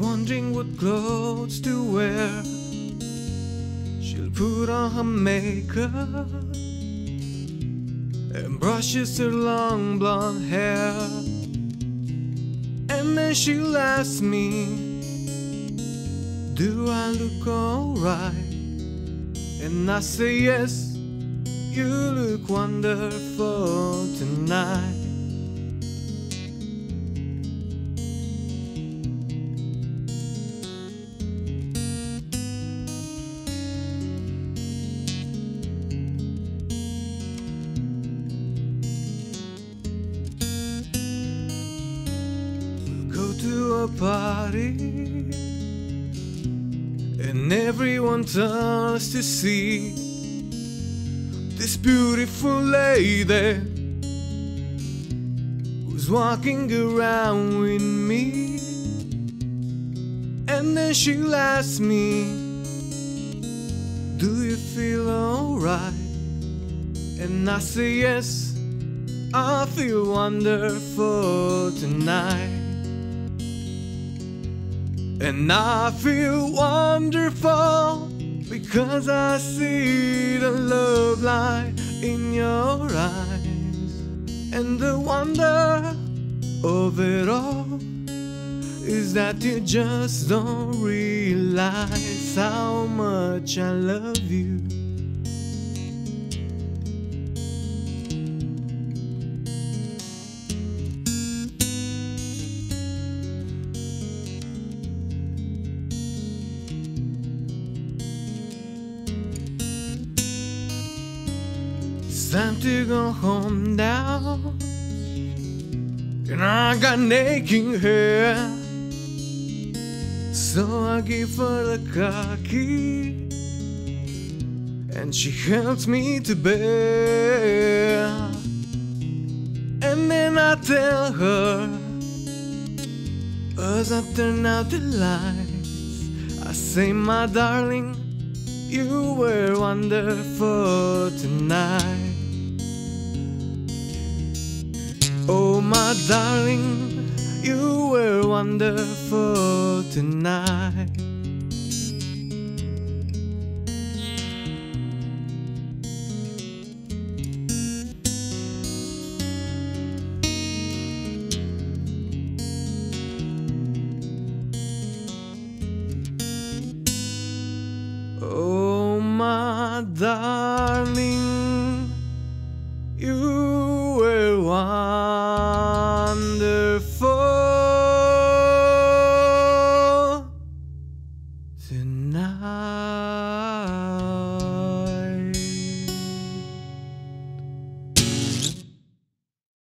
wondering what clothes to wear. She'll put on her makeup and brushes her long blonde hair. And then she'll ask me, do I look alright? And I say yes, you look wonderful tonight. Go to a party and everyone turns to see this beautiful lady who's walking around with me. And then she'll ask me, do you feel alright? And I say yes, I feel wonderful tonight. And I feel wonderful because I see the love light in your eyes. And the wonder of it all is that you just don't realize how much I love you. It's time to go home now, and I got aching hair. So I give her the car key, and she helps me to bed. And then I tell her, as I turn out the lights, I say, my darling, you were wonderful tonight. Oh, my darling, you were wonderful tonight. Oh, my darling,